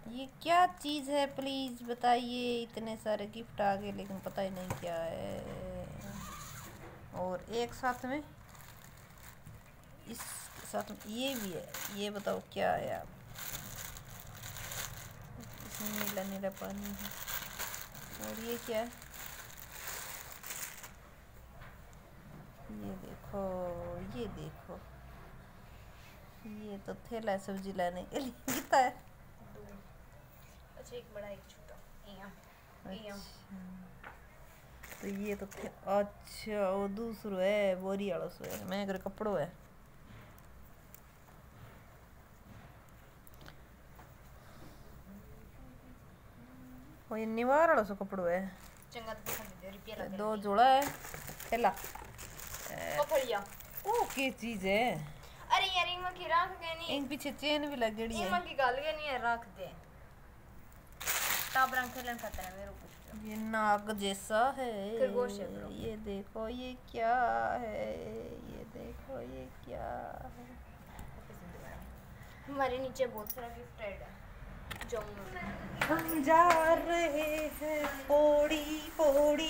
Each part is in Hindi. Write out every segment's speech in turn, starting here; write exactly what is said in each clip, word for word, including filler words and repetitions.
ये क्या चीज़ है प्लीज़ बताइए। इतने सारे गिफ्ट आ गए लेकिन पता ही नहीं क्या है। और एक साथ में इस साथ में ये भी है। ये बताओ क्या है आप। इसमें नीला नीला पानी है। और ये क्या है? ये देखो, ये देखो, ये तो थैला सब्जी लाने के लिए। कितना है? अच्छा, एक बड़ा एक छोटा। अच्छा, तो ये तो थे। अच्छा, वो दूसरो है बोरी वालो सो है। मैं अगर कपड़ो है। वो ये निवार वालो सो कपड़ो है। चंगा तो दिखा दे रुपया लगा दो जोड़ा है थैला। कपड़िया ओ की चीज है। अरे यार इमा की रख के नहीं। इन पीछे चेन भी लगेड़ी है। इमा की गाल के नहीं है, रख दे। टाबरंग खेलन खतरा है मेरे को। ये नाग जैसा है। खरगोश है ब्रो। ये देखो ये क्या है। ये देखो ये क्या है। हमारे नीचे बहुत सारा गिफ्टेड है। हम जा रहे हैं पौड़ी पौड़ी।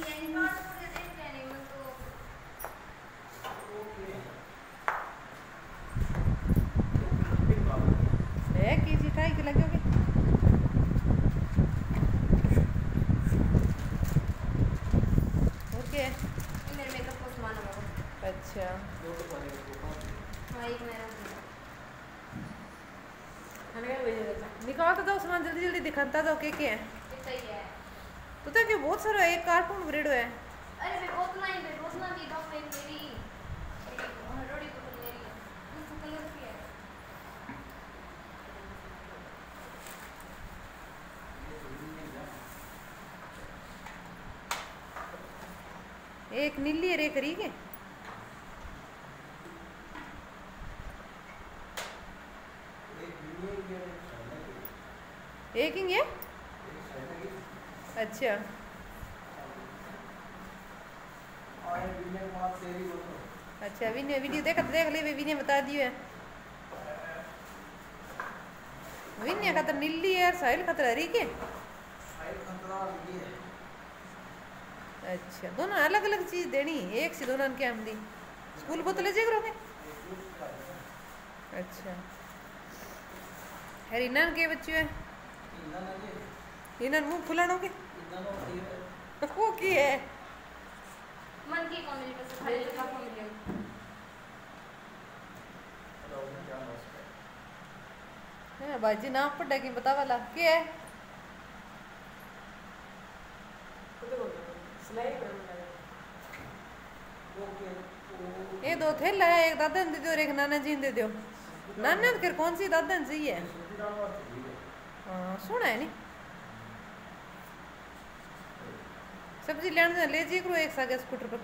है की जिठाई के लगोगे। ओके, मेरे मेकअप का सामान है। अच्छा, हाँ एक मेरा निकाल तो दो सामान जल्दी जल्दी दिखाता दो के के है। सही है। तो तो क्या बहुत सारा एक कार्टून ब्रेड है। अरे मैं उतना ही मैं उतना की दो मेरी मेरी हरोड़ी को मेरी उस कलर की है। एक नीली और एक हरी के। एक ही है। अच्छा, अच्छा विनय वीडियो देखा तो देख ले। विनय बता दियो है। विनय खातर नीली है, साहिल खातर हरी के। अच्छा, दोनों अलग अलग चीज देनी। एक सी दोनों क्या हम दी। स्कूल बोतल जे करोगे। अच्छा, हरी नान के बच्चे है। इन्हन मुंह फुलानोगे। वो की है। मन की कौन मेरे पास खाली तो काफी मिले। है बाजी नाम पढ़ा कि बता वाला के है। ये दो थैला है। एक दादा ने दे दो और एक नाना जी ने दे दो। नाना कर कौन सी दादा ने चाहिए। हाँ सुना है नहीं। सब्जी लेने ले जी करो एक सागे स्कूटर पर।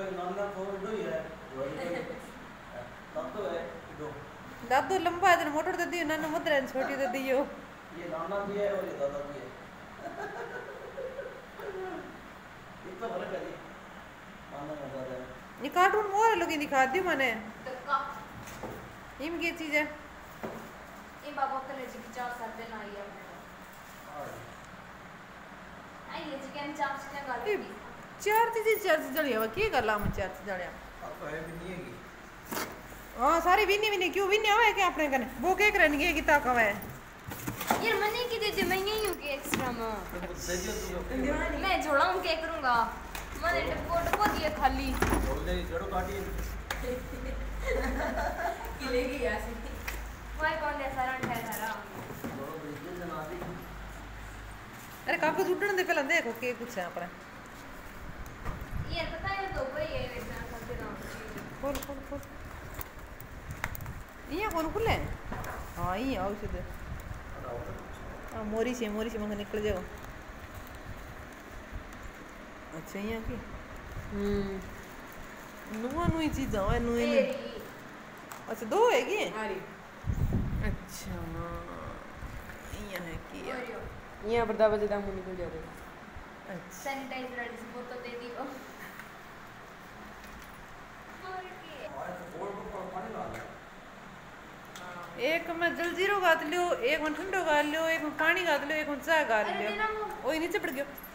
दादू लंबा है मोटर दे दियो। नाना मुद्रा छोटी दे दियो। ये नाना भी है और ये दादा भी है। इतना फर्क है जी। नाना का दादा है। ये कार्टून मोर लोग दिखा दी मैंने। तक्का इम की चीज है। ये बाबा कॉलेज की चार साल पहले आई है अपने। आई ये चिकन चाप से गाल की चार चीज चार चीज जड़ी है। की गल्ला में चार चीज जड़िया। अब तो है भी नहीं है की। हां सारी विनी विनी क्यों विनी आवे के अपने कने। वो के करन के किता कवा है। यार मने की दे दे मैं यही हूं के एक्स्ट्रा में मैं झोड़ा हूं के करूंगा। मैंने टपको टपको दिया खाली बोल दे जड़ो काटी किलेगी यासी भाई कौन दे सारा ठहर सारा दोनों बिजली से ना दी। अरे कागज उड़न दे पहले देखो के कुछ है अपने। ये पता है तो भाई ये वैसा करते ना खोल खोल खोल। ये कौन खुले। हां ये औषध। हां मोरी से मोरी से मंग निकल जाओ। अच्छा यहाँ की। हम्म नुआ नुई चीज़ है नुई नुई। अच्छा दो है की। अच्छा यहाँ है की। यहाँ पर दबा देता मुझे निकल जाते। अच्छा सैनिटाइजर वाली से बोतल दे दी को एक में जलजीरो गात लियो, एक में ठंडो गाल लियो, एक में पानी गात लियो, एक में चाय गाल लियो। ओए नीचे पड़ गयो।